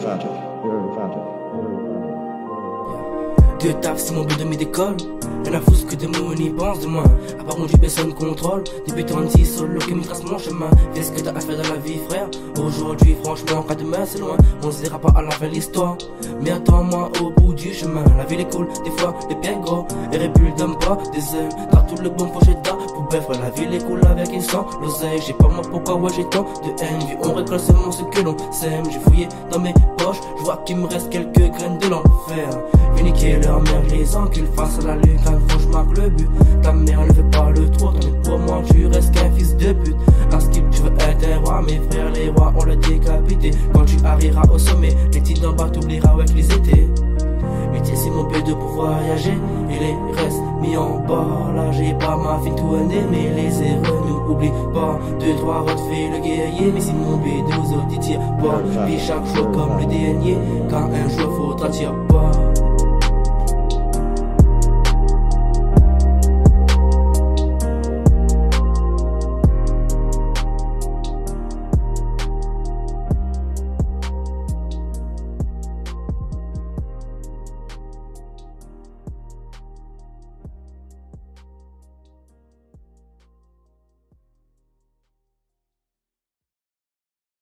Deux taf, c'est mon but de mes décolles. Y'en a foutre que des mots, on y pense de moi. À part mon Dieu, personne contrôle. Débutant en solo qui me trace mon chemin. Fais ce que t'as à faire dans la vie, frère. Aujourd'hui, franchement, quand demain c'est loin, on se dira pas à la fin de l'histoire. Mais attends-moi au bout du chemin. La ville est cool, des fois, les pieds gros. Et répule donne pas des ailes. T'as tout le bon projet d'art. Pour bref, la ville est cool avec et sans l'oseille. J'ai pas moi pourquoi, ouais, j'ai tant de haine. Vu on récolte seulement ce que l'on sème. J'ai fouillé dans mes poches, je vois qu'il me reste quelques graines de l'enfer. Vais niquer leur mère, les encules face à la lune. Quand faut je marque le but. Ta mère ne fait pas le tour, mais pour moi tu restes qu'un fils de pute. À skip tu veux être un roi, mes frères les rois on l'a décapité. Quand tu arriveras au sommet, les titres d'en bas t'oublieras avec les étés. Métier c'est mon but de pouvoir voyager. Et les restes mis en bas. Là j'ai pas ma fille tout année, mais les erreurs nous oublie pas. Deux, trois refait le guerrier, mais si mon but aux autres y tire pas. Puis chaque jour comme le dernier, quand un jour faudra tire pas.